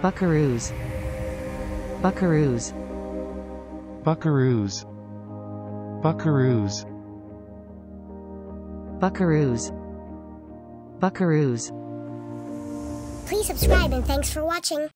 buckaroos, buckaroos, buckaroos, buckaroos, buckaroos, buckaroos. Please subscribe and thanks for watching.